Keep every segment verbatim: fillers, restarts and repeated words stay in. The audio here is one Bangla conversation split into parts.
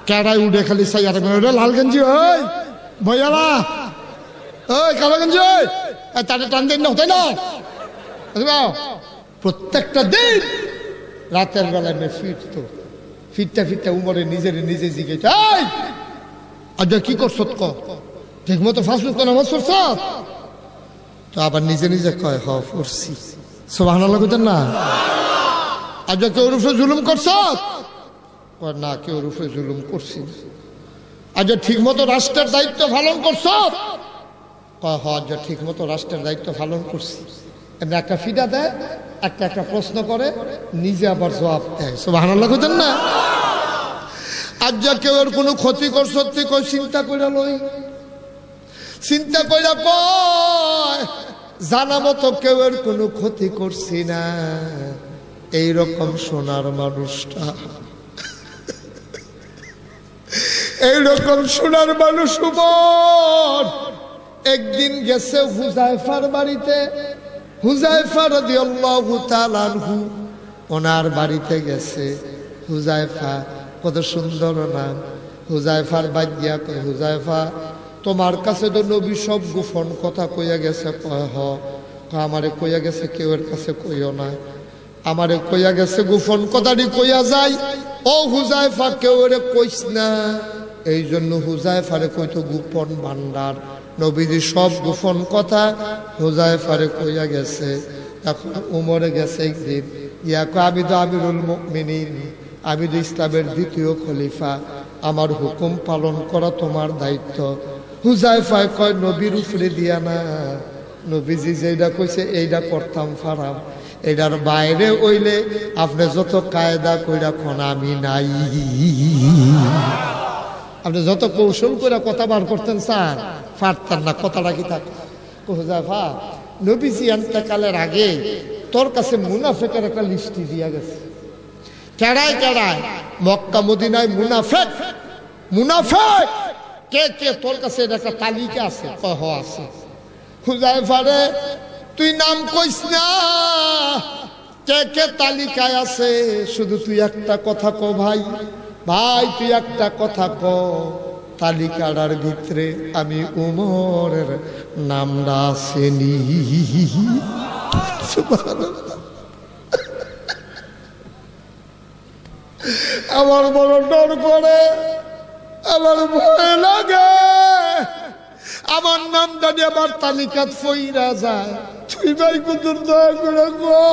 কেডাই উঠে খালি চাই আর লাল গেঞ্জি ওই ভয়ালা ওই কালো গেঞ্জি ওই তাদের টান দিন না তাই না প্রত্যেকটা দিন রাতের বেলায় মেয়ে ফিরতো ফিরতে ফিরতে উমরে নিজের নিজে জিগে আজ কি করছো ক ঠিক মতো ফাঁসলু নামাজ পড়ছ তো আবার নিজে নিজে কয় হ পড়ছি সুবহানাল্লাহ কইতেন না আজ কেউ রূপে জুলুম করছ না কেউ রূপে জুলুম করছি আজ ঠিক মতো রাষ্ট্রের দায়িত্ব পালন করছ কয় হ আজ ঠিক মতো রাষ্ট্রের দায়িত্ব পালন করছি এমনি একটা ফিডা দেয় একটা একটা প্রশ্ন করে নিজে আবার জবাব দেয় সুবহানাল্লাহ কইতেন না আজ যা কেউ এর কোনো ক্ষতি করছ তুই কই চিন্তা কইরা লই চিন্তা কইরা কয় জানা মতো কেউ এর কোনো ক্ষতি করছি না এইরকম সোনার মানুষটা এইরকম সোনার মানুষ উমর একদিন গেছে হুযায়ফার বাড়িতে হুযায়ফা রাদিয়াল্লাহু তাআলা আনহু ওনার বাড়িতে গেছে হুযায়ফা কত সুন্দর নাম হুযায়ফার বাগিয়া কয় হুযায়ফা তোমার কাছে তো নবী সব গোপন কথা কইয়া গেছে কয় হ আমারে কইয়া গেছে কেউ এর কাছে কইও না আমারে কইয়া গেছে গোপন কথাটি কইয়া যায় ও হুযায়ফা কেউ এর কইস না এই জন্য হুযায়ফারে কইতো গোপন ভান্ডার নবীজি সব গোপন কথা হুযায়ফারে কইয়া গেছে এখন উমরে গেছে একদিন ইয়া কয় আমি তো আমিরুল মুমিনিন আমি তো ইসলামের দ্বিতীয় খলিফা আমার হুকুম পালন করা তোমার দায়িত্ব হুযায়ফা কয় নবীর উপরে দিয়া না নবীজি যেটা কইছে এইটা করতাম ফারাম এটার বাইরে হইলে আপনি যত কায়দা কইরা কোন আমি নাই আপনি যত কৌশল করে কথা বার করতেন স্যার পারতেন না কথাটা কি থাকে হুযায়ফা নবীজি ইন্তেকালের আগে তোর কাছে মুনাফিকের একটা লিস্টি দিয়া গেছে কেড়ায় কেড়ায় মক্কা মদিনায় মুনাফিক মুনাফিক কে কে তোর কাছে একটা তালিকা আছে কহ আছে হুযায়ফা রে তুই নাম কইস না কে কে তালিকায় আছে শুধু তুই একটা কথা ক ভাই ভাই তুই একটা কথা ক তালিকাটার ভিতরে আমি উমরের নামটা আসেনি আমার বড় ডর করে আমার ভয় লাগে আমার নামটা নিয়ে আবার তালিকাত ফইরা যায় তুই ভাই কুতুর দয়া করে গো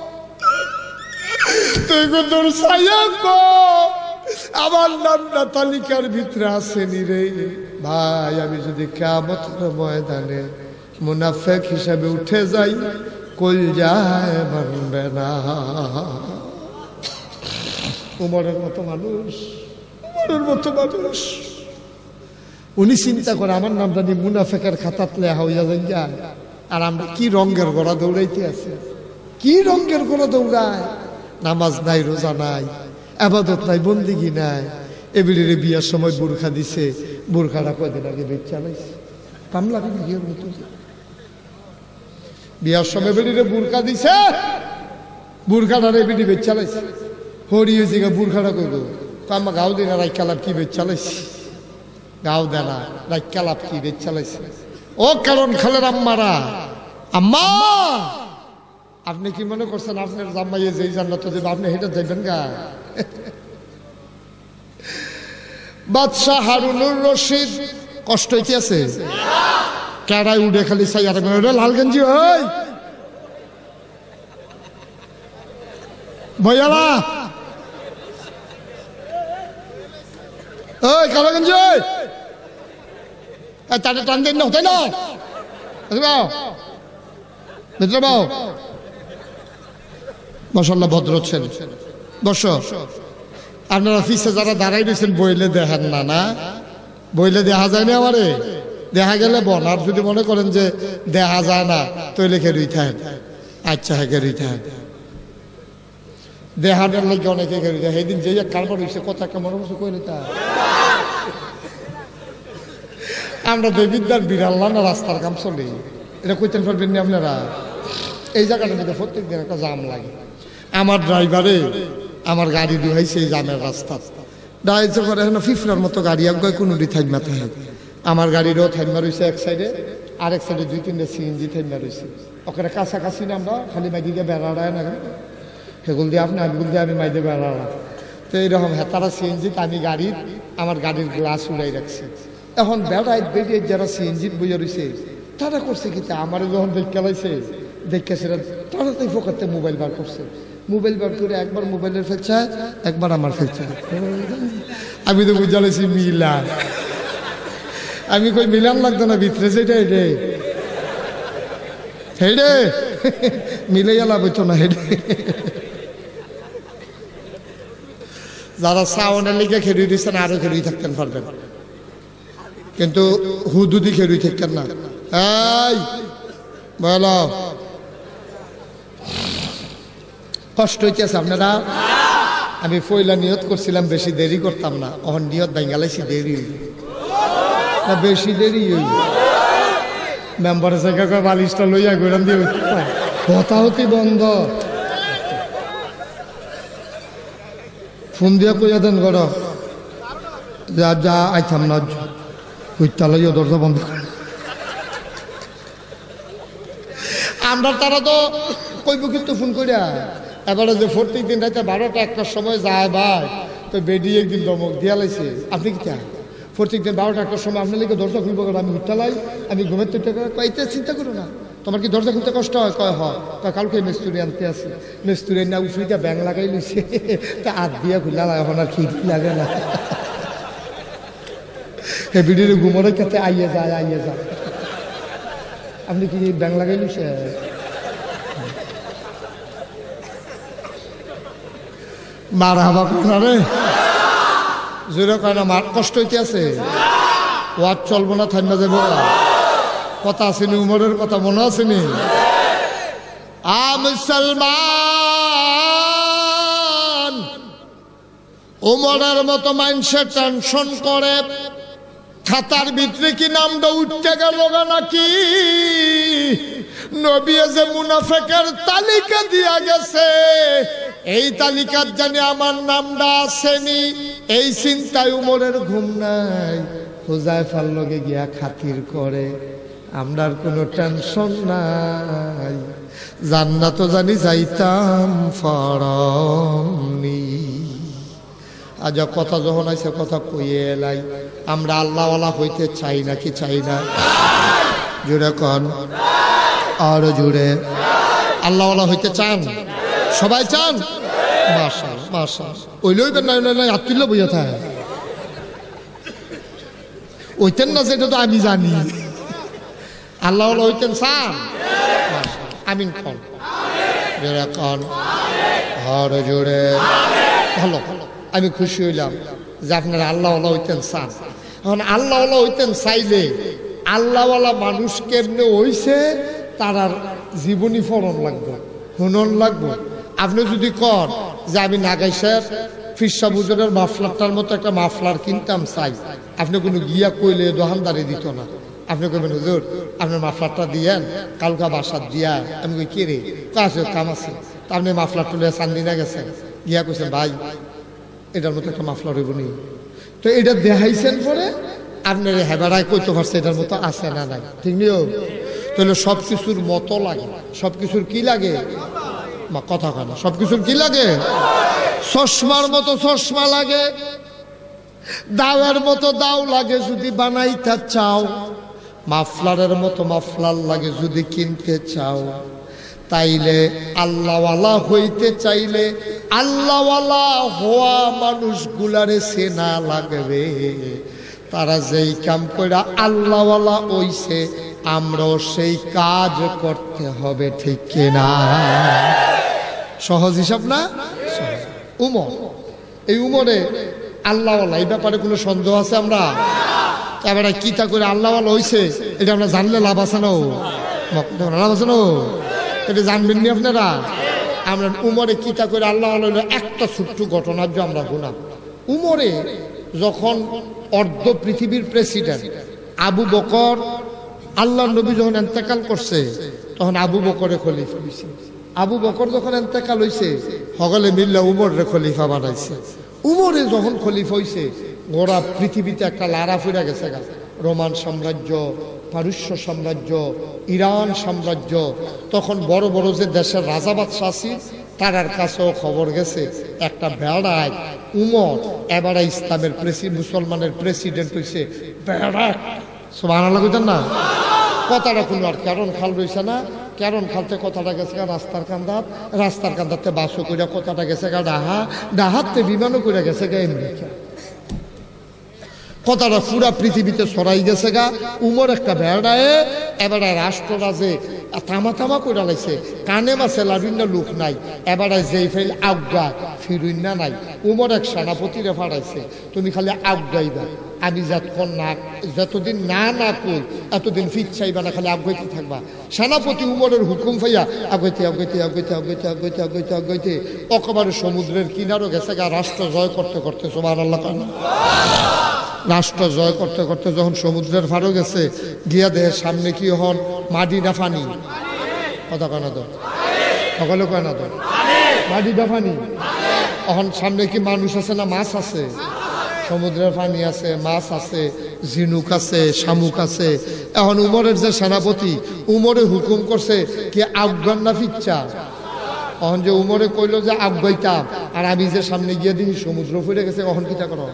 তুই কুতুর ছায়া গো আমার নামটা তালিকার ভিতরে আসেনি রে ভাই আমি যদি কিয়ামতের ময়দানে মুনাফিক হিসাবে উঠে যাই কল যায় মানবে না উমরের মতো মানুষ উমরের মতো মানুষ উনি চিন্তা করে আমার নামটা নিয়ে মুনাফিকের খাতাত লেখা হইয়া যায় আর আমরা কি রঙের গোড়া দৌড়াইতে আছি কি রঙের গোড়া দৌড়ায় নামাজ নাই রোজা নাই আবাদত নাই বন্দিগি নাই এবিলিরে বিয়ার সময় বোরখা দিছে বোরখাটা কয়দিন আগে বেচ চালাইছে কামলা বিয়ের মতো বিয়ার সময় বেরিয়ে বোরখা দিছে বোরখাটার এবিলি বেচ চালাইছে হরিয়ে জিগা বোরখাটা কইব কামা গাও দিন রাই কালাপ কি বেচ চালাইছে গাও দেনা রাই কালাপ কি বেচ চালাইছে ও কারণ খালের আম্মারা আম্মা আপনি কি মনে করছেন আপনার জামাইয়ে যেই জান্নাত দেবে আপনি হেঁটে যাইবেন গা বাদশাহ হারুনুর রশিদ কষ্ট হইতে আছে কেড়াই উঠে খালি চাই আর লাল গেঞ্জি ওই ভয়ালা ওই কালো গেঞ্জি ওই তাদের টান দিন না তাই না ভিতরে বাও মাশাআল্লাহ ভদ্র ছেলে বসো আপনারা ফিসে যারা দাঁড়াই রয়েছেন বইলে দেখেন না না বইলে দেখা যায় না আমারে দেখা গেলে বন আর যদি মনে করেন যে দেখা যায় না তৈলে খেরুই থাকেন আচ্ছা হ্যাঁ খেরুই থাকেন দেহানের লাগে অনেকে খেরুই থাকে সেদিন যে কারবার হয়েছে কথা কেমন অবশ্য কইলে তা আমরা দেবিদ্যার বিড়াল্লা না রাস্তার কাম চলি এটা কইতেন পারবেন না আপনারা এই জায়গাটার মধ্যে প্রত্যেক দিন একটা জাম লাগে আমার ড্রাইভারে আমার গাড়ি দুহাইছে এই জামের রাস্তা দাঁড়াইতে করে এখন ফিফরার মতো গাড়ি আগে কোনোটি থাইমা থাকে। আমার গাড়িরও থাইমা রয়েছে এক সাইডে, আরেক সাইডে দুই তিনটে সিএনজি থাইমা রয়েছে। ওখানে কাছাকাছি না আমরা, খালি মাই দিয়ে বেড়াড়ায় না, সেগুলো দিয়ে আপনি আগুল দিয়ে আমি মাই দিয়ে বেড়াড়া। তো এইরকম হেতারা সিএনজি, আমি গাড়ির আমার গাড়ির গ্লাস উড়াই রাখছি। এখন বেড়ায় বেরিয়ে যারা সিএনজি বইয়া রয়েছে তারা করছে কি, আমার যখন দেখা লাইছে দেখে সেটা তাড়াতাড়ি ফোকাতে মোবাইল বার করছে। মোবাইল বার করে একবার মোবাইলের ফেলছে, একবার আমার ফেলছে। আমি তো বুঝালেছি মিলান, আমি কই মিলান লাগতো না ভিতরে সেটা হেডে হেডে মিলে গেলা বইতো না হেডে। যারা সাউনের লিগে খেলুই দিচ্ছেন আরো খেলুই থাকতেন পারবেন, কিন্তু হুদুদি খেলুই থাকতেন না। এই বলো কষ্ট হইতেছে আপনারা? আমি পয়লা নিয়ত করছিলাম বেশি দেরি করতাম না, অহন নিয়ত বাঙ্গালাইছি দেরি হইল না, বেশি দেরি হইল। মেম্বারের জায়গা বালিশটা লইয়া ঘুরান দিয়ে হতাহতি বন্ধ। ফোন দিয়া কইয়া দেন ঘর যা যা আইতাম না, কইতা লইয়া দরজা বন্ধ। আমরা তারা তো কইব কিন্তু ফোন করিয়া এবারে যে প্রত্যেক দিন রাইতে বারোটা একটার সময় যায় ভাই, তো বেডি একদিন দমক দিয়া লাইছে। আপনি কি চান প্রত্যেক দিন বারোটা একটার সময় আপনার লিখে দরজা খুলবো, আমি উঠালাই, আমি ঘুমের তো কইতে চিন্তা করো না, তোমার কি দরজা খুলতে কষ্ট হয়? কয় হয়। কালকে মেস্তুরি আনতে আসে, মেস্তুরি না উফরিটা ব্যাং লাগাই লইছে, তা হাত দিয়া খুললা এখন আর খিড়কি লাগে না। এ বিডির ঘুমোরে কাছে আইয়ে যায় আইয়ে যায়। আপনি কি ব্যাং লাগাই লইছে? মার হাবা কোনা রে জোরে কয় না, মার কষ্ট হইতে আছে। ওয়াজ চলবো না, ঠান্ডা যাবো। কথা আসেনি উমরের কথা মনে আসেনি? আ মুসলমান উমরের মতো মানুষের টেনশন করে খাতার ভিতরে কি নামটা উঠতে গেল নাকি? নবী যে মুনাফিকের তালিকা দিয়া গেছে, এই তালিকার জানি আমার নামটা আসেনি, এই চিন্তায় উমরের ঘুম নাই। হুযায়ফার লগে গিয়া খাতির করে, আমরার কোনো টেনশন নাই, জান্নাত জানি যাইতাম ফরমনি। আজ কথা যখন আছে কথা কইয়ে এলাই, আমরা আল্লাহওয়ালা হইতে চাই নাকি চাই না? জুড়ে কন, আরো জুড়ে। আল্লাহওয়ালা হইতে চান? সবাই চান? মাশাআল্লাহ মাশাআল্লাহ। ওইলই না না আত্মীয় বইয়া থাকে ওইতেন না, সেটা তো আমি জানি। আল্লাহওয়ালা হইতেন চান? আমিন কন, জোরে কন, আরো জোরে। ভালো ভালো, আমি খুশি হইলাম যে আপনারা আল্লাহওয়ালা হইতেন চান। এখন আল্লাহওয়ালা হইতেন চাইলে আল্লাহওয়ালা মানুষ কেমনে হইছে তার জীবনী ফলন লাগবে, হুনন লাগবে। আপনি যদি কর যে আমি নাগাইশের ফিরসা বুজুরের মাফলারটার মতো একটা মাফলার কিনতাম চাই, আপনি কোনো গিয়া কইলে দোকানদারি দিত না। আপনি কইবেন হুজুর আপনার মাফলারটা দিয়েন, কালকা বাসার দিয়া। আমি কই কে রে? কাছে কাম আছে। আপনি মাফলার তুলে চান্দিনা গেছেন, গিয়া কইছেন ভাই এটার মতো একটা মাফলার হইব নি? তো এটা দেখাইছেন পরে আপনার হেবারায় কইতে পারছে এটার মতো আছে না নাই, ঠিক নিও? তাহলে সব কিছুর মতো লাগে, সব কিছুর কি লাগে? কথা কেন, সব কিছুর কি লাগে? চশমার মতো চশমা লাগে, দাওয়ের মতো দাও লাগে যদি বানাইতে চাও, মাফলারের মতো মাফলার লাগে যদি কিনতে চাও। তাইলে আল্লাহওয়ালা হইতে চাইলে আল্লাহওয়ালা হওয়া মানুষগুলারে চেনা লাগবে। তারা যেই কাম কইরা আল্লাহওয়ালা হইছে, আমরাও সেই কাজ করতে হবে, ঠিক কিনা? সহজ হিসাব না? উমর, এই উমরে আল্লাহওয়ালা, এই ব্যাপারে কোনো সন্দেহ আছে? আমরা এবারে কিতা করে আল্লাহওয়ালা হইছে এটা আমরা জানলে লাভ আছে না? লাভ আছে না? এটা জানবেন নি আপনারা? আমরা উমরে কিতা করে আল্লাহওয়ালা হইলো একটা ছোট্ট ঘটনার যে আমরা গুনাহ। উমরে যখন অর্ধ পৃথিবীর প্রেসিডেন্ট আবু বকর, আল্লাহ নবী যখন ইন্তেকাল করছে তখন আবু বকরে খলিফা হইছে। আবু বকর যখন ইন্তেকাল হইছে সকলে মিল্লা উমর রে খলিফা বানাইছে। উমরে যখন খলিফা হইছে গোড়া পৃথিবীতে একটা লারা ফুরা গেছে গা, রোমান সাম্রাজ্য, পারস্য সাম্রাজ্য, ইরান সাম্রাজ্য, তখন বড় বড় যে দেশের রাজা বাদশাহ আছে তারার কাছেও খবর গেছে একটা বেড়ায় উমর এবারে ইসলামের প্রেসি মুসলমানের প্রেসিডেন্ট হইছে। বেড়া সুবহানাল্লাহ কইতেন না? কথাটা কোনো আর কারণ খাল রয়েছে না, কারণ খালতে কথাটা গেছে গা রাস্তার কান্দাত, রাস্তার কান্দাতে বাসও কইরা কথাটা গেছে গা ডাহা, ডাহাতে বিমানও কইরা গেছে গা আমেরিকা। কথাটা পুরা পৃথিবীতে ছড়াই গেছে গা। উমর একটা বেড়ায় এবারে রাষ্ট্ররাজে তামা তামা করে লাইছে, কানে মাসে লাড়ুইনা লোক নাই, এবারে যেই ফেল আজ্ঞা ফিরুইনা নাই। উমর এক সেনাপতিরে ফাড়াইছে, তুমি খালি আজ্ঞাইবা, আমি যতক্ষণ না যতদিন না না কই এতদিন ফিট চাইবা না, খালি আজ্ঞাইতে থাকবা। সেনাপতি উমরের হুকুম ফাইয়া আগাইতে আগাইতে আগাইতে আগাইতে আগাইতে আগাইতে আগাইতে একেবারে সমুদ্রের কিনারও গেছে গা, রাষ্ট্র জয় করতে করতে। সুবহানাল্লাহ কেন? রাষ্ট্র জয় করতে করতে যখন সমুদ্রের ফারও গেছে গিয়া দেহের সামনে কি হন মাটি না ফানি? কথা কেন তো সকলে কেন তো মাটি না ফানি? এখন সামনে কি মানুষ আছে না মাছ আছে? সমুদ্রের পানি আছে, মাছ আছে, ঝিনুক আছে, শামুক আছে। এখন উমরের যে সেনাপতি উমরে হুকুম করছে কি আফগান না ফিচ্ছা। এখন যে উমরে কইলো যে আফগাইতাম আর আমি যে সামনে গিয়ে দিই সমুদ্র ফুরে গেছে, অহন কিতা করো?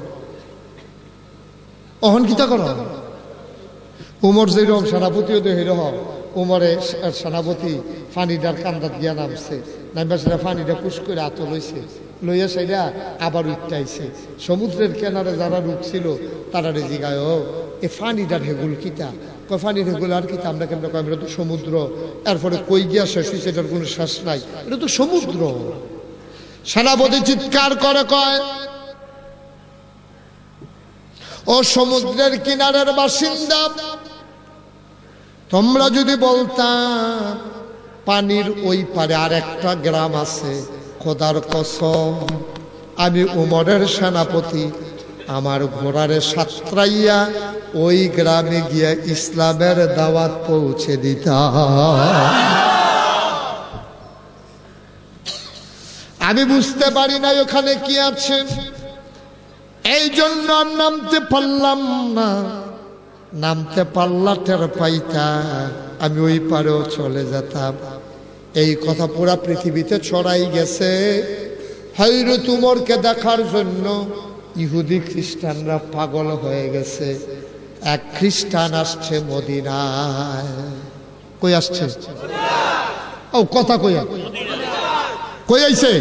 অহন কিতা করো? উমর যেরকম সেনাপতিও তো সেরকম উমরে সেনাপতি ফানিটার কান্দাত গিয়া নামছে, নামবা সেটা ফানিটা পুশ করে আত লইছে, লইয়া সেটা আবার উঠতে সমুদ্রের কেনারে যারা রুকছিল তারা জিগায় ও এ ফানিটার হেগুল কিতা? কয় ফানির হেগুল আর কিতা? আমরা কেমন কয় এটা তো সমুদ্র। এরপরে কই গিয়া শেষ হয়েছে এটার কোনো শেষ নাই, এটা তো সমুদ্র। সেনাপতি চিৎকার করে কয় ও সমুদ্রের কিনারের বাসিন্দা, তোমরা যদি বলতাম পানির ওই পারে আর একটা গ্রাম আছে, খোদার কসম আমি উমরের সেনাপতি আমার ঘোড়ারে সাতরাইয়া ওই গ্রামে গিয়া ইসলামের দাওয়াত পৌঁছে দিতাম। আমি বুঝতে পারি না ওখানে কি আছে, এই জন্য আর নামতে পারলাম না। নামতে পারলা টের পাইতা আমি ওই পারেও চলে যেতাম। এই কথা পুরা পৃথিবীতে ছড়াই গেছে। হযরত উমরকে দেখার জন্য ইহুদি খ্রিস্টানরা পাগল হয়ে গেছে। এক খ্রিস্টান আসছে মদিনায়। কই আসছে? ও কথা কইয়া কই আইছে?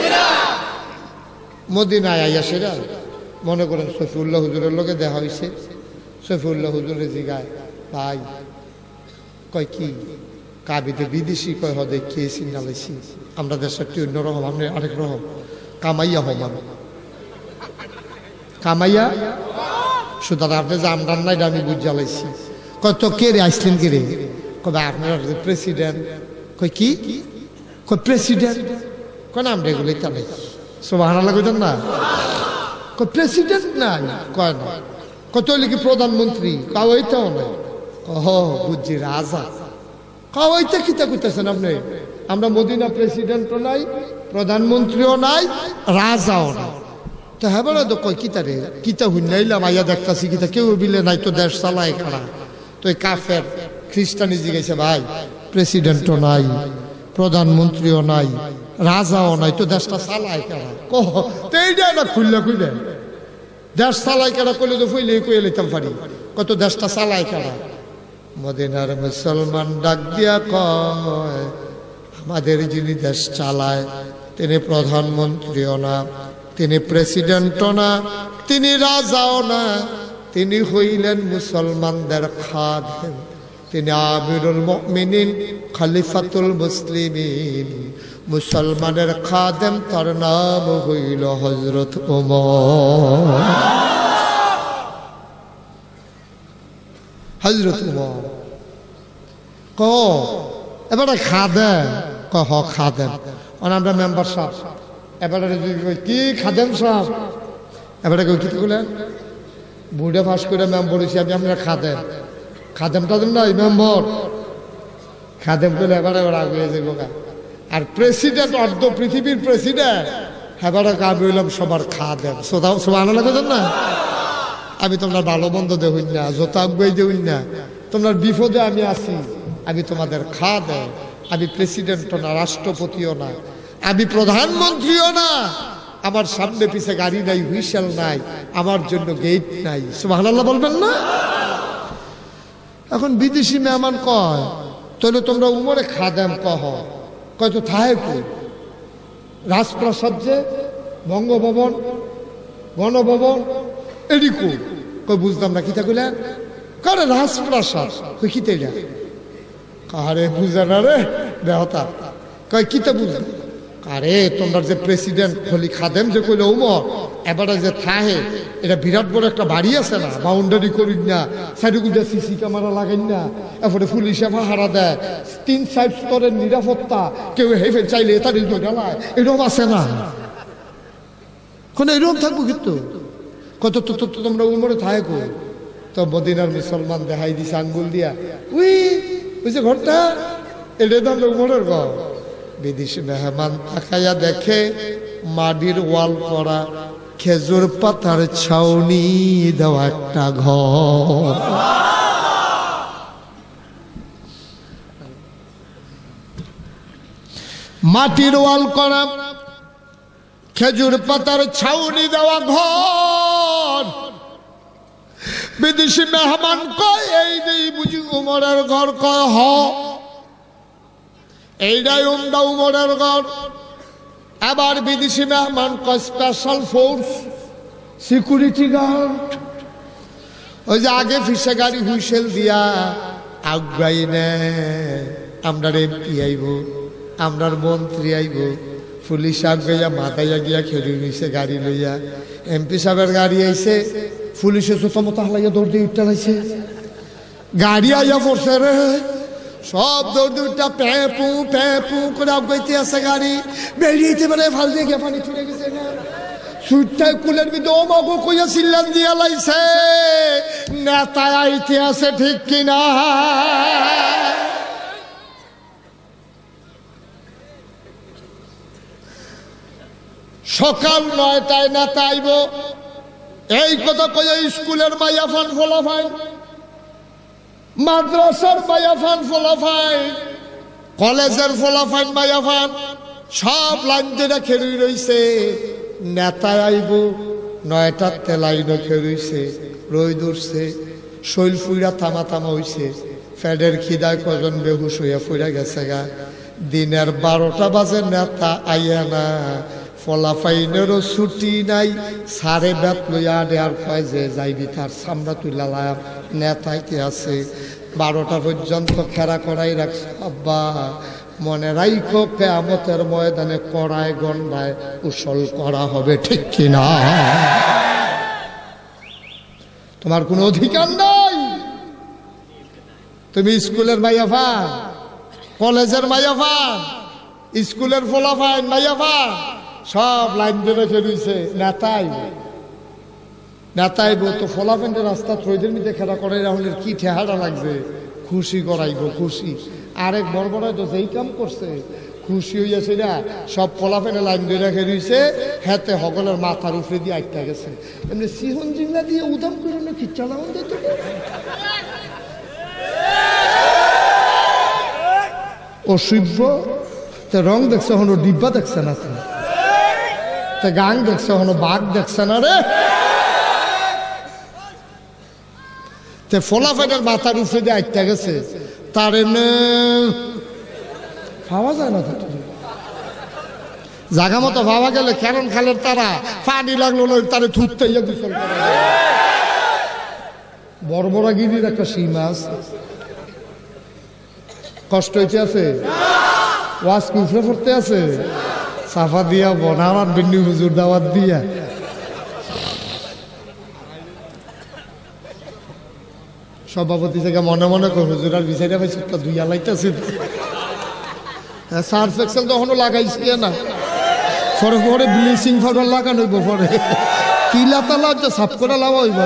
মদিনায় আইয়া সেরা মনে করেন সফিউল্লাহ হুজুরের লোকে দেখা হয়েছে। সফিউল্লাহ হুজুরে জিগায় ভাই কয় কি কাবিতে বিদেশি কয় হদে খেয়েছি নালাইছি, আমরা দেশের অন্য রকম, আপনি আরেক রকম কামাইয়া হমান কামাইয়া সুতরাং আপনি যে আমরান নাই আমি বুঝ জ্বালাইছি। কয় তো কে রে আইসলেন কে রে? কবে আপনার প্রেসিডেন্ট। কয় কি? কয় প্রেসিডেন্ট। কয় নাম রেগুলেই তাই সুবহানাল্লাহ কইতেন না? কয় প্রেসিডেন্ট নাই। কয় না। কত লিখি প্রধানমন্ত্রী? কাওয়াইটাও নাই। কহ বুঝছি রাজা। কাওয়াইটা কিতা কইতেছেন আপনি? আমরা মদিনা প্রেসিডেন্টও নাই, প্রধানমন্ত্রীও নাই, রাজাও নাই। তো হ্যাঁ বলে তো কয় কিতা রে? কিতা হুইনাইলাম আইয়া দেখতাছি কিতা কেউ বিলে নাই তো দেশ চালায় খাড়া। তো এই কাফের খ্রিস্টানি জিগাইছে ভাই প্রেসিডেন্টও নাই, প্রধানমন্ত্রীও নাই, রাজাও নাই, তো দেশটা চালায় কারা? কহ তো এইটা না খুললে খুললে দেশ চালায় কারা কইলে তো ফুইলে কইয়ে লইতাম পারি। কত দেশটা চালায় কারা? মদিনার মুসলমান ডাক দিয়া কয় আমাদের যিনি দেশ চালায় তিনি প্রধানমন্ত্রীও না, তিনি প্রেসিডেন্টও না, তিনি রাজাও না, তিনি হইলেন মুসলমানদের খাদেম, তিনি আমিরুল মুমিনিন খলিফাতুল মুসলিমিন, মুসলমানের খাদেম, তার নাম হইল হযরত ওমর। হযরত ওমর ক এবারে খাদেম, ক হ খাদেম। আমরা মেম্বার সাহেব এবারে কি খাদেম সাহেব? এবারে কি বলেন বুড়ে ফাঁস করে মেম্বার হয়েছি আমি, আমরা খাদেম। খাদেম টাদেম নাই, মেম্বার। খাদেম করলে এবারে ওরা আগুয়ে যাবো। আর প্রেসিডেন্ট অর্ধ পৃথিবীর প্রেসিডেন্ট হ্যাঁ আমি হইলাম সবার খা দেন সোদা সবাই আনা লাগেন না। আমি তোমরা ভালো বন্ধ দেহইন না, জোতা আগুয়াই দেহইন না, তোমরা বিপদে আমি আছি, আমি তোমাদের খা দেয়। আমি প্রেসিডেন্টও না, রাষ্ট্রপতিও না, আমি প্রধানমন্ত্রীও না, আমার সামনে পিছে গাড়ি নাই, হুইসেল নাই, আমার জন্য গেট নাই। সুবহানাল্লাহ বলবেন না? এখন বিদেশি মেহমান কয় তাহলে তোমরা উমরে খাদেম কহ, কয় তো থাহে কই রাজপ্রাসাদ যে বঙ্গভবন গণভবন এডি কই, কয় বুঝলাম না কিতা কইলেন, কারে রাজপ্রাসাদ কই কিতে যা, কারে বুঝে না রে দেহতা, কয় কিতা বুঝলাম, আরে তোমরা যে প্রেসিডেন্ট খলি খাদেম যে কইলে উমর এবারে যে থাহে এটা বিরাট বড় একটা বাড়ি আছে না, বাউন্ডারি করিন না, সাইডে সিসি ক্যামেরা লাগাইন না, এরপরে পুলিশে পাহারা দেয়, তিন সাইড স্তরের নিরাপত্তা, কেউ হেফে চাইলে তাদের গেলায়, এরকম আছে না, কোন এরকম থাকবো কিন্তু কত তো তোমরা উমরে থাহে কই, তো মদিনার মুসলমান দেখাই দিছে আঙ্গুল দিয়া, উই বুঝছে ঘরটা এটা তো আমরা উমরের ঘর। বিদেশি মেহমান তাকাইয়া দেখে মাটির ওয়াল করা, খেজুর পাতার ছাউনি দেওয়া একটা ঘর, মাটির ওয়াল করা খেজুর পাতার ছাউনি দেওয়া ঘর। বিদেশি মেহমান কয় এই নেই বুঝি উমরের ঘর, কয় হ এইটাই উমদা উমরের ঘর। এবার বিদেশি মেহমান কয় স্পেশাল ফোর্স সিকিউরিটি গার্ড, ওই যে আগে ফিসে গাড়ি হুইসেল দিয়া আগাই নে, আমরার এমপি আইব, আমরার মন্ত্রী আইব, পুলিশ আগাইয়া মাথাইয়া গিয়া খেলি নিছে গাড়ি লইয়া, এমপি সাহেবের গাড়ি আইছে, পুলিশে চোতামত হালাইয়া দৌড় দিয়ে উঠতে লাইছে, গাড়ি আইয়া পড়ছে রে, সব দৌড় দুটা প্যাপু প্যাপু করে আগাইতে আছে গাড়ি, বেরিয়েতে পারে ফাল দিয়ে গিয়ে পানি ছুটে গেছে না, সুইটটাই কুলের ভিতরে ও মাগো কইয়া চিল্লান দিয়া লাইছে, নেতা আইতে আছে ঠিক কিনা। সকাল নয়টায় নেতা আইব, এই কথা কইয়া স্কুলের মাইয়া ফান ফলা ফাইন, মাদ্রাসার মাইয়া ফান ফলা ফাইন, কলেজের ফলা ফাইন মাইয়া ফান, সব লাইন দিয়ে খেলুই রইছে, নেতা আইব নয়টার তে লাইনও খেলুইছে, রই দূরছে, শৈল ফুইরা থামা থামা হইছে, ফ্যাডের খিদায় কজন বেহুশ হইয়া ফুইরা গেছে গা, দিনের বারোটা বাজে নেতা আইয়া না, ফলাফাইনেরও ছুটি নাই, সারে বেত লইয়া দেয়ার কয় যে যাইবি তার সামরা তুইলা লাভ, নেতাইতে আছে বারোটা পর্যন্ত খেরা করাই রাখছে। আব্বা মনে রাইখো কিয়ামতের ময়দানে কড়ায় গন্ডায় উসল করা হবে, ঠিক কিনা? তোমার কোনো অধিকার নাই, তুমি স্কুলের মাইয়া ফান, কলেজের মাইয়া ফান, স্কুলের ফলাফাইন মাইয়া ফান, সব লাইন ধরে ফেরুইছে, নেতাই নেতাইব তো ফলাফেন্ডের রাস্তা থইদের মিতে খেলা করাই রাহুলের কি ঠেহাটা লাগবে, খুশি করাইব খুশি। আরেক বড়বড়ায় তো যেই কাম করছে খুশি হইয়াছে না, সব ফলাফেন্ডে লাইন ধরে ফেরুইছে, হেতে সকলের মাথার উপরে দিয়ে আটটা গেছে, এমনি সিহন জিল্লা দিয়ে উদাম করে না খিচ্ছা না অসভ্য। রং দেখছে হনো ডিব্বা দেখছে না, গাং দেখছে হনো বাঘ দেখছে না রে, ফলাফেনের মাথার উপরে দিয়ে আটটা গেছে, তার এমনি পাওয়া যায় না, জাগা মতো ভাবা গেলে কেরন খালের তারা পানি লাগলো না, তারে থুততে গোসল করা, বড় বড় গিরির একটা শিং মাছ, কষ্ট হইতে আছে, ওয়াজ কুফরে পড়তে আছে, সাফা দিয়া বনাওয়ার বিন্নি হুজুর দাওয়াত দিয়া, সভাপতি থেকে মনে মনে কর হুজুর আর বিচারে পাইছি দুই আলাইতেছে, সার্ফ এক্সেল তখনও লাগাইছি না, পরে পরে ব্লিচিং পাউডার লাগানো হইব, পরে কিলা তালা হচ্ছে সাফ করে লাভা হইব।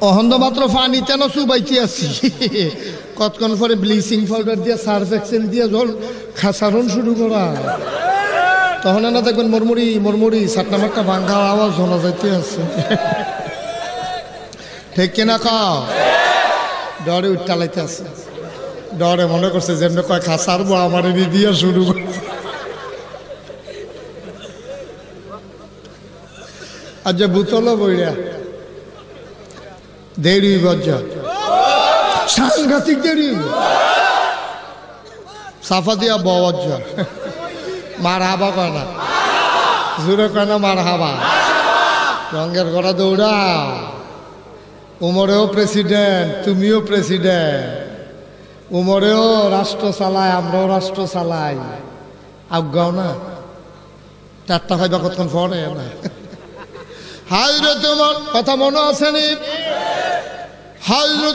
অহন্দ মাত্র পানি তেন চুবাইতে আছি কতক্ষণ পরে ব্লিচিং পাউডার দিয়ে সার্ফ এক্সেল দিয়ে জল খাসারণ শুরু করা তখন না দেখবেন মরমুড়ি মরমুড়ি সাতটা মাটটা ভাঙ্গা আওয়াজ শোনা যাইতে আছে ঠিক কিনা খাও ডরে উঠটালাইতে আছে ডরে মনে করছে যেমন কয় খাসারবো আমার এনে দিয়ে শুরু করে আজ যে বুতল বইরা দেরি বজ্জা সাংঘাতিক দেরি সাফা দিয়া বজ্জা মার হাবা কয় না জোরে কয় না মার হাবা রঙের ঘোড়া দৌড়া উমরেও প্রেসিডেন্ট তুমিও প্রেসিডেন্ট উমরেও রাষ্ট্র চালায় আমরাও রাষ্ট্র চালাই আজ্ঞাও না চারটা হয় বা কতক্ষণ পরে না হাই রে তোমার কথা মনে আছে নি হাই রে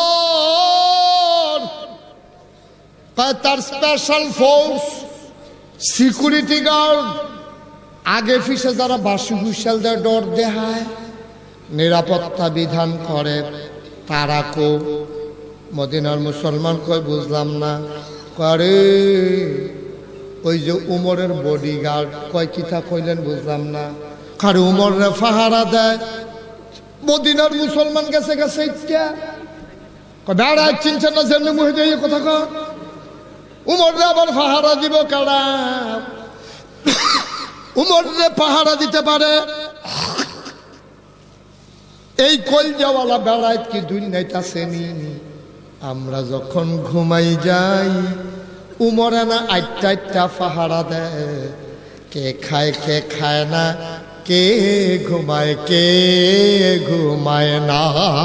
তোমার তার স্পেশাল ফোর্স সিকিউরিটি গার্ড আগে পিছে যারা বাসু হুইসেল দেয় ডর দেখায় নিরাপত্তা বিধান করে তারা কো মদিনার মুসলমান কয় বুঝলাম না করে ওই যে উমরের বডিগার্ড কয় কিতা কইলেন বুঝলাম না কারো উমরে ফাহারা দেয় মদিনার মুসলমান গেছে গেছে ইচ্ছা বেড়ায় চিনছেন না যেমনি মুহে দিয়ে কথা কয় উমরে আবার ফাহারা দিব কারা উমরে পাহারা দিতে পারে এই কলজাওয়ালা বেড়ায় কি দুই নাইতাছেনি আমরা যখন ঘুমাই যাই উমরে না আটটা আটটা পাহারা দেয় কে খায় কে খায় না কে ঘুমায় কে ঘুমায় না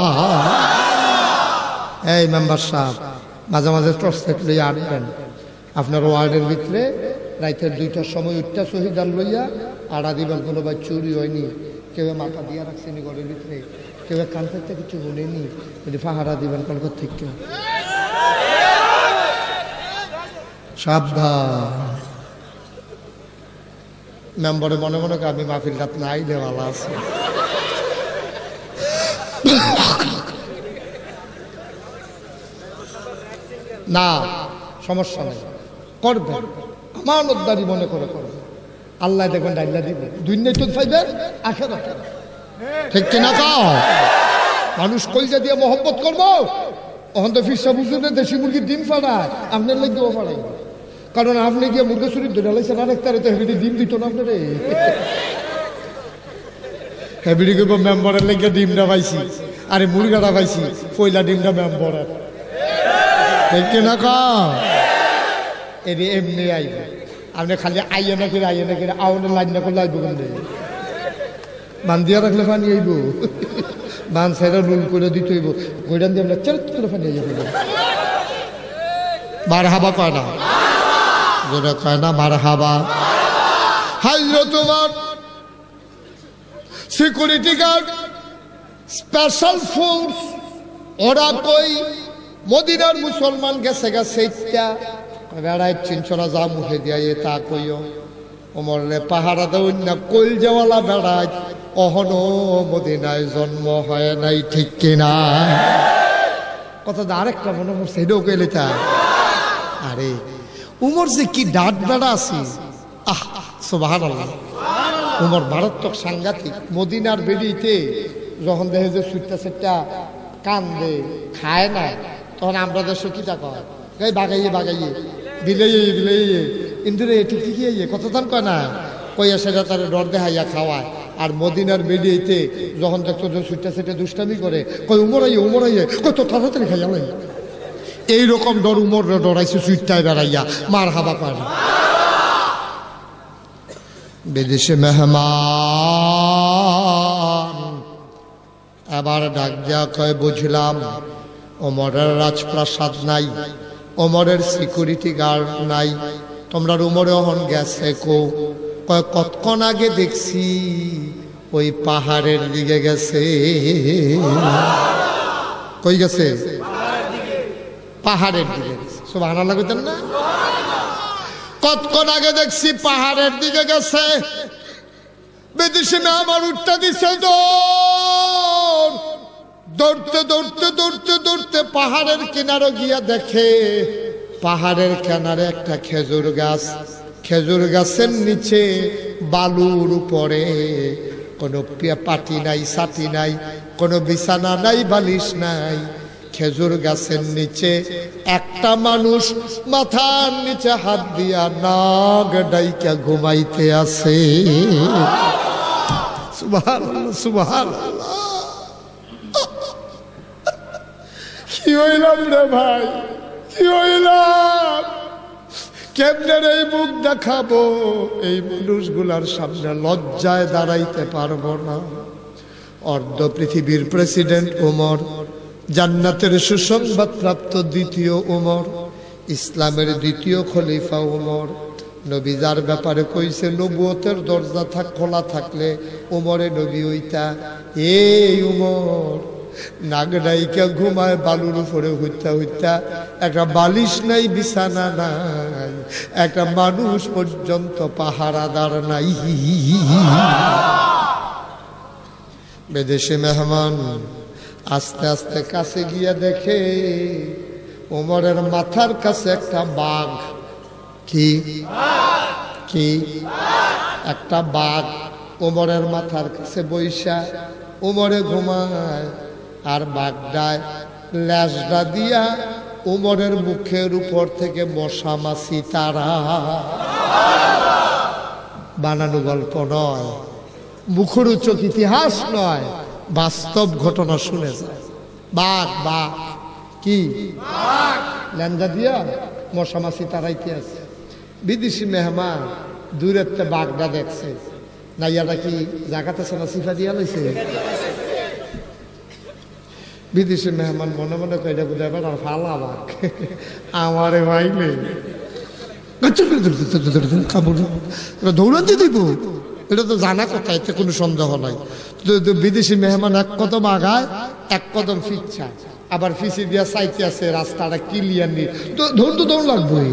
এই মেম্বার সাহেব মাঝে মাঝে টর্চলাইট লইয়া আনবেন আপনার ওয়ার্ডের ভিতরে রাইতের দুইটার সময় উঠটা শহীদার লইয়া আড়া দিবেন কোনো ভাই চুরি হয়নি কেউ মাথা দিয়া রাখছেনি ঘরের ভিতরে কেউ কান থেকে কিছু বলেনি যদি পাহারা দিবেন কলকাতা থেকে সাবধান মেম্বারে মনে মনে করে আমি মাহফিল রাত নাই দেওয়ালা আছে না সমস্যা নেই করবেন আমানতদারি মনে করে করবে আল্লাহ দেখবেন ডাইলা দিবে দুনিয়ায় তো পাইবে আখিরাতে ঠিক কিনা কাও মানুষ কইজা দিয়ে মহব্বত করবো ওখান তো ফিসা বুঝুনে দেশি মুরগির ডিম ফাড়ায় আপনার লাগবেও ফাড়াই কারণ আপনি গিয়ে মুরগি চুরি ধরে লাইছেন আরেক তারে তো হেবিডি ডিম দিত না আপনারে হেবিডি কইব মেম্বারের লেগে ডিমটা পাইছি আরে মুরগাটা পাইছি পয়লা ডিমটা মেম্বারের ঠিক কিনা কাও এদি এমনি আইবে আপনি খালি আইয়ে না করে আইয়ে না করে আউনে লাইন না করলে আইব কেন বান্ধিয়া রাখলে পানি আইব বান সাইডা রুল করে দিতে হইব গোইডান দিয়ে আমরা চেরত করে পানি আইয়া ফেলব মার হাবা কয় না যেটা কয় না মার হাবা হাইলো তোমার সিকিউরিটি গার্ড স্পেশাল ফোর্স ওরা কই মদিনার মুসলমান গেছে গেছে ইত্যা বেড়ায় চিনছনা যা মুখে দিয়া তা কইও ওমরে পাহারা দেও না কইল যাওয়ালা বেড়ায় অহনো মদিনায় জন্ম হয় নাই ঠিক কিনা কথা আরেকটা মনে পড়ছে এটাও কইলে তা আরে উমর যে কি ডাট বেড়া আছে আহ সুবহানাল্লাহ উমর মারাত্মক সাংঘাতিক মদিনার বেড়িতে যখন দেখে যে সুটটা সেটটা কান্দে খায় না তখন আমরা দেশে কি তা কয় গাই বাগাইয়ে বাগাইয়ে বিলেইয়ে বিলেইয়ে ইন্দুরে ঠিক ঠিকই কত দান কয় না কইয়া সেটা তার ডর দেখাইয়া খাওয়ায় আর মদিনার বেডিয়েতে যখন দেখতো যে সুইটা সেটা দুষ্টামি করে কই উমরাইয়ে উমরাইয়ে কত তাড়াতাড়ি খাইয়া লাই এইরকম ডর উমর ডরাইছে সুইটায় বেড়াইয়া মার হাবা পায় না বিদেশে মেহমান এবার ডাক দিয়া কয় বুঝলাম ওমরের রাজপ্রাসাদ নাই ওমরের সিকিউরিটি গার্ড নাই তোমরা উমরে হন গেছে কো কয় কতক্ষণ আগে দেখছি ওই পাহাড়ের দিকে গেছে কই গেছে পাহাড়ের দিকে সুবহানাল্লাহ কইতেন না কতক্ষণ আগে দেখছি পাহাড়ের দিকে গেছে বিদেশি মেহমান উঠতে দিছে দৌড় দৌড়তে দৌড়তে দৌড়তে দৌড়তে পাহাড়ের কিনারে গিয়া দেখে পাহাড়ের কিনারে একটা খেজুর গাছ, খেজুর গাছের নিচে বালুর উপরে কোনো পাটি নাই, ছাতি নাই, কোনো বিছানা নাই, বালিশ নাই। খেজুর গাছের নিচে একটা মানুষ মাথার নিচে হাত দিয়া নাগ ডাইকা ঘুমাইতে আছে। সুবহানাল্লাহ, সুবহানাল্লাহ। কি হইলাম রে ভাই, কি হইলাম? কেমনে এই মুখ দেখাবো? এই মানুষগুলার সামনে লজ্জায় দাঁড়াইতে পারবো না। অর্ধ পৃথিবীর প্রেসিডেন্ট ওমর, জান্নাতের সুসংবাদ প্রাপ্ত দ্বিতীয় ওমর, ইসলামের দ্বিতীয় খলিফা ওমর। নবী যার ব্যাপারে কইছে নবুয়তের দরজা থাক খোলা থাকলে ওমরে নবী হইতা। এই ওমর নাগডাইকা ঘুমায় বালুর উপরে হইতা হইতা, একটা বালিশ নাই, বিছানা নাই, একটা মানুষ পর্যন্ত পাহারাদার নাই। বিদেশি মেহমান আস্তে আস্তে কাছে গিয়া দেখে ওমরের মাথার কাছে একটা বাঘ। কি কি? একটা বাঘ ওমরের মাথার কাছে বইসা ওমরে ঘুমায়, আর বাঘটায় ল্যাজটা দিয়া ওমরের মুখের উপর থেকে মশা মাছি তারা। বানানো গল্প নয়, মুখরোচক ইতিহাস নয়, বাস্তব ঘটনা শুনে যায়। বাঘ বাঘ কি ল্যাঞ্জা দিয়া মশা মাছি তারাইতে আছে। বিদেশি মেহমান দূরের তে বাঘটা দেখছে, নাইয়াটা কি জাগাতেছে না সিফা দিয়া লইছে। বিদেশি মেহমান মনে মনে কইটা বুঝে আর ফালা বাঘ আমারে ভাইলে দৌড়াতে দিব, এটা তো জানা কথা, এতে কোনো সন্দেহ নাই। বিদেশি মেহমান এক কদম আগায়, এক কদম ফিচ্ছা, আবার ফিসি দিয়া চাইতে আছে রাস্তাটা ক্লিয়ার নিয়ে, তো দৌড় তো দৌড় লাগবে।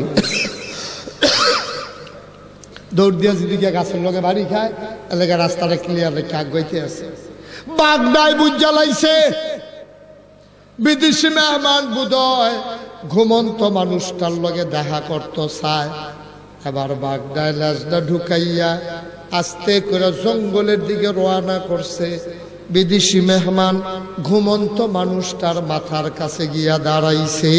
দৌড় দিয়া যদি গাছের লগে বাড়ি খায়, এলাকা রাস্তাটা ক্লিয়ার রেখে আগাইতে আছে। বাগদায় বুঝ জ্বালাইছে। বিদেশি মেহমান বুধয় ঘুমন্ত মানুষটার লগে দেখা করতে চায়। এবার বাগদায় লাজটা ঢুকাইয়া আস্তে করে জঙ্গলের দিকে রওনা করছে। বিদেশি মেহমান ঘুমন্ত মানুষটার মাথার কাছে গিয়া দাঁড়াইছে।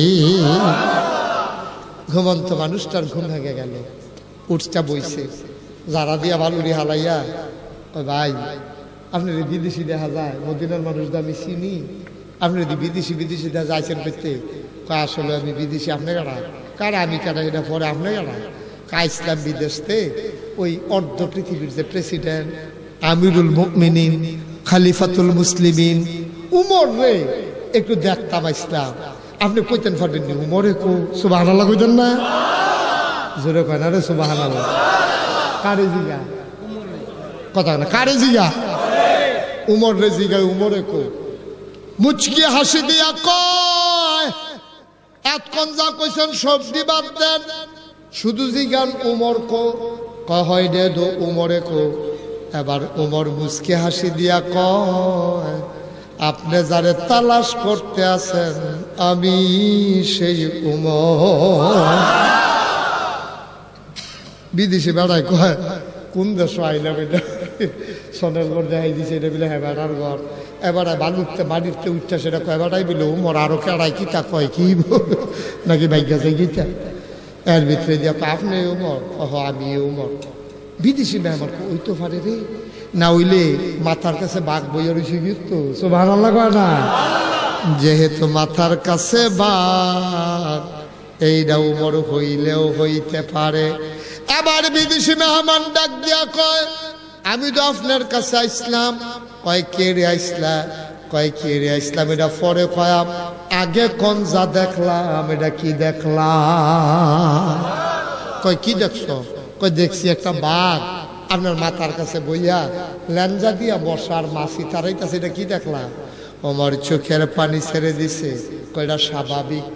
ঘুমন্ত মানুষটার ঘুম ভেঙে গেল, উঠটা বইছে, যারা দিয়া বালুরি হালাইয়া, ও ভাই আপনি বিদেশি দেখা যায়, মদিনার মানুষ আমি চিনি, আপনি যদি বিদেশি বিদেশি দেখা যাইছেন পেতে, আসলে আমি বিদেশি, আপনি কারা কারা আমি কারা, এটা পরে আপনি কারা কা ইসলাম বিদেশতে ওই অর্ধ পৃথিবীর যে প্রেসিডেন্ট আমিরুল মুমিনিন খলিফাতুল মুসলিমিন উমর রে একটু দেখতাম ইসলাম, আপনি কইতেন পারবেন নি উমরে কো সুবহানাল্লাহ কইতেন না? জোরে কয় না রে সুবহানাল্লাহ। কারে জিগা কথা না, কারে জিগা? উমর রে জিগা, উমরে কো মুচকি হাসি দিয়া কয়, এতক্ষণ যা কইছেন সবজি বাদ দেন, শুধু জিগান উমর কো। কয় দে দো উমরে কো। এবার উমর মুচকি হাসি দিয়া কয়, আপনি যারে তালাশ করতে আছেন আমি সেই উমর। বিদেশি বেড়ায় কয় কোন দেশ আইলাম, এটা সোনার ঘর দেখাই দিছে, এটা বলে হ্যাঁ বেড়ার ঘর। এবার বালুতে বাড়িতে উঠছে সেটা কয় বেড়াই বলে উমর আরো কেড়াই কিতা কয় কি নাকি ভাগ্যা যায় গীতা। এর ভিতরে দিয়া আপনি উমর, হ আমি উমর। বিদেশি মেহমান ওই তো পারে রে, না হইলে মাথার কাছে বাঘ বইয়া রয়েছে কিন্তু সুবহানাল্লাহ কয় না। যেহেতু মাথার কাছে বাঘ, এইটা উমর হইলেও হইতে পারে। এবার বিদেশি মেহমান ডাক দিয়া কয়, আমি তো আপনার কাছে আইসলাম। কয় কে রে আইসলা? কয় কে রে আইসলাম এটা পরে কয়াম, আগে কোন যা দেখলাম এটা কি দেখলাম? কয় কি দেখছ? কয় দেখছি একটা বাঘ আপনার মাথার কাছে বইয়া ল্যাঞ্জা দিয়া বসার মাছি তারাইতাছে, এটা কি দেখলাম? আমার চোখের পানি ছেড়ে দিছে। কয়টা স্বাভাবিক?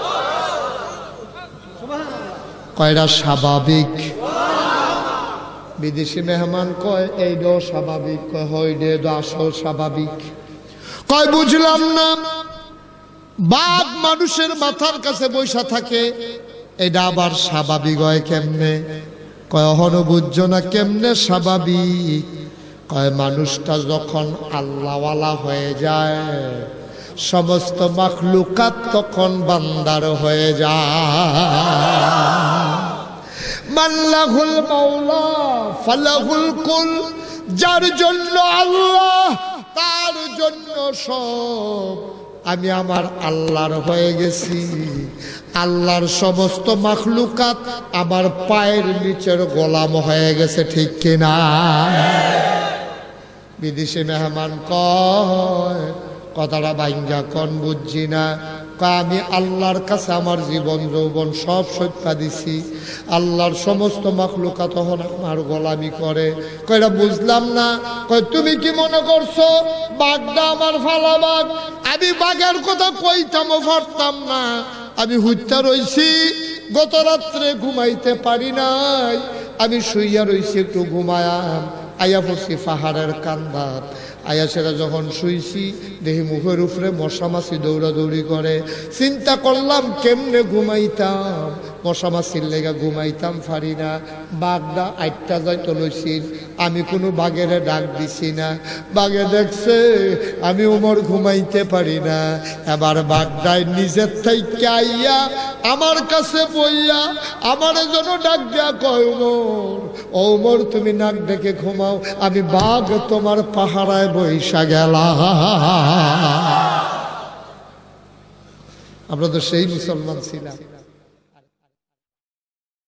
কয়টা স্বাভাবিক? বিদেশি মেহমান কয় এইটাও স্বাভাবিক, কয় হয় এটা আসল স্বাভাবিক। কয় বুঝলাম না, বাঘ মানুষের মাথার কাছে বৈশা থাকে, এটা আবার স্বাভাবিক হয় কেমনে? কয় হনো বুঝছো না কেমনে স্বাভাবিক? কয় মানুষটা যখন আল্লাহওয়ালা হয়ে যায় সমস্ত মাখলুকাত তখন বান্দার হয়ে যায়। মাল্লাহুল মাওলা ফালাহুল কুল, যার জন্য আল্লাহ তার জন্য সব। আমি আমার আল্লাহর হয়ে গেছি, আল্লাহর সমস্ত মাখলুকাত আমার পায়ের নিচের গোলাম হয়ে গেছে, ঠিক কিনা? বিদেশি মেহমান কয় কথাটা ভাঙ্গা কোন বুঝছি না। আমি আল্লাহর কাছে আমার জীবন যৌবন সব সত্যা দিছি, আল্লাহর সমস্ত মাখলুকাত তখন আমার গোলামি করে। কয়টা বুঝলাম না। কয় তুমি কি মনে করছো বাঘটা আমার ফালা বাঘ? আমি বাঘের কথা কইতামও পারতাম না, আমি হুইত্যা রইছি, গত রাত্রে ঘুমাইতে পারি নাই, আমি শুইয়া রইছি, একটু ঘুমায়াম, আয়া পড়ছি পাহাড়ের কান্দাত। আয়া সেটা যখন শুইছি দেখি মুখের উপরে মশা মাছি দৌড়াদৌড়ি করে। চিন্তা করলাম কেমনে ঘুমাইতাম, মশা মাছির লেগা ঘুমাইতাম পারি না। বাঘটা আটটা যাইতে লইছি, আমি কোনো বাঘেরে ডাক দিছি না, বাঘে দেখছে আমি ওমর ঘুমাইতে পারি না। এবার বাঘটাই নিজের থেকে আইয়া আমার কাছে বইয়া আমার জন্য ডাক দেয়া কয় ওমর, ওমর তুমি নাক ডেকে ঘুমাও, আমি বাঘ তোমার পাহারায় বৈশা গেলাম। আমরা তো সেই মুসলমান ছিলাম।